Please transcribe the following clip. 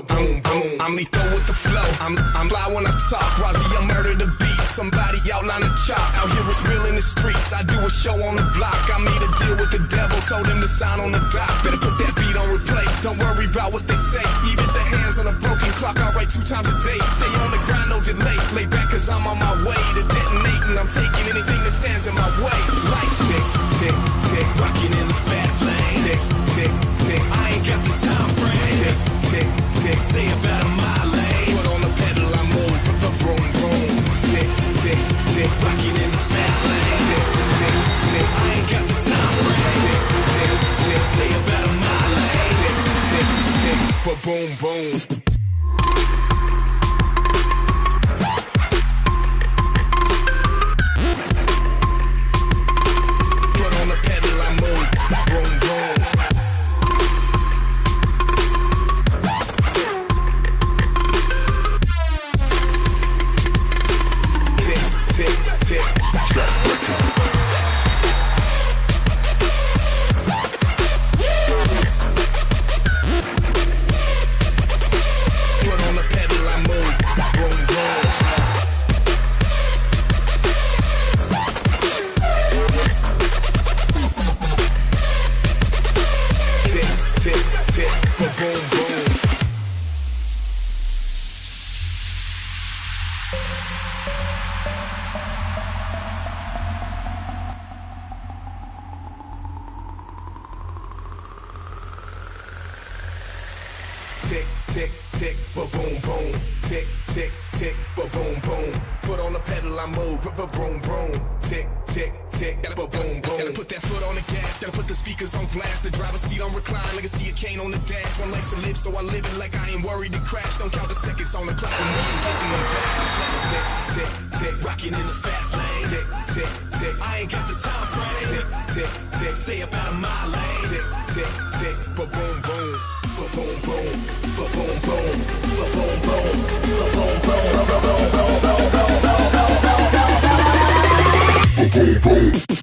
I'm lethal with the flow. I'm fly when I talk. Rozzy, I murder the beat. Somebody outline the chop. Out here it's real in the streets. I do a show on the block. I made a deal with the devil. Told him to sign on the dock. Better put that beat on replay. Don't worry about what they say. Even the hands on a broken clock. I write 2 times a day. Stay on the grind, no delay. Lay back cause I'm on my way to detonate. And I'm taking anything that stands in my way. Like tick, tick, tick. Rocking in the fast lane. Tick, tick, tick. I ain't got the time frame. Tick, tick, tick. Stay about a mile lane. Put on the pedal, I move. Vroom, vroom. Tick, tick, tick. Rocking in the fast lane. Tick, tick, tick. I ain't got the time frame. Tick, tick, tick. Stay about a mile lane. Tick, tick, tick. But boom, boom. Tick, tick, tick, ba-boom, boom. Tick, tick, tick, ba-boom, boom. Foot on the pedal, I move, vroom, vroom. Tick, tick, tick, ba-boom, boom. Gotta put that foot on the gas, gotta put the speakers on blast. The driver's seat on recline, legacy a cane on the dash. One life to live, so I live it like I ain't worried to crash. Don't count the seconds on the clock, I'm getting them back. Tick, tick, tick, rocking in the fast lane. Tick, tick, tick, I ain't got the time frame. Tick, tick, tick, stay about a mile lane. Tick, tick, tick, ba-boom, boom. Ba-boom, boom, ba-boom, boom, ba-boom, boom, ba-boom, boom, ba-boom, boom, ba-boom, boom.